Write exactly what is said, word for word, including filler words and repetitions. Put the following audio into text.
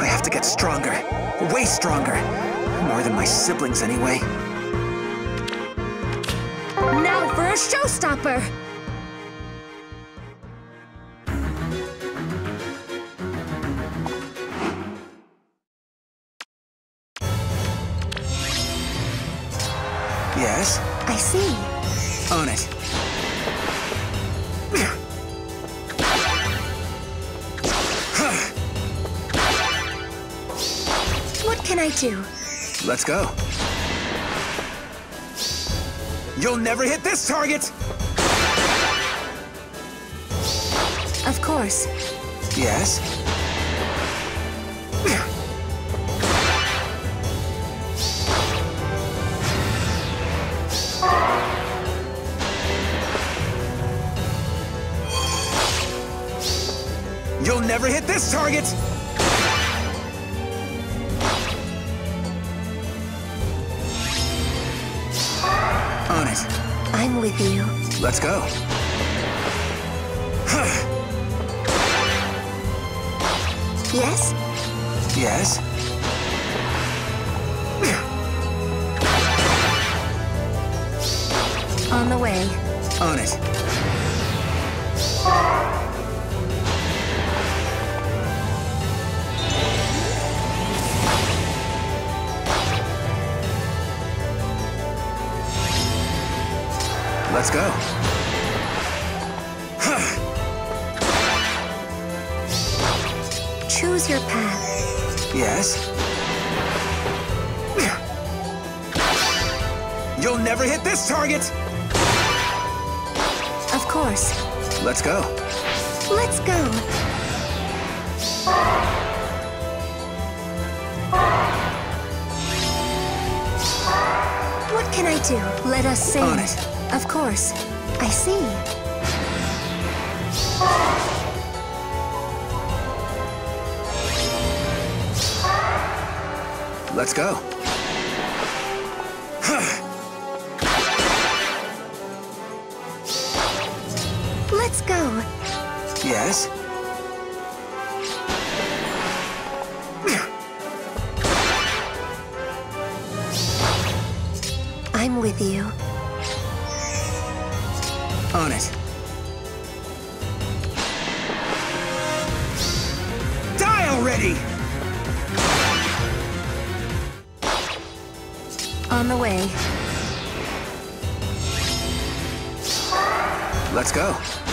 I have to get stronger. Way stronger. More than my siblings, anyway. Now for a showstopper! Yes? I see. On it. What can I do? Let's go. You'll never hit this target! Of course. Yes? You'll never hit this target! On it. I'm with you. Let's go. Yes? Yes? On the way. On it. Let's go. Choose your path. Yes? You'll never hit this target! Of course. Let's go. Let's go. What can I do? Let us sing. On it. Of course. I see. Let's go. Let's go. Yes? I'm with you. On it. Die already! On the way. Let's go.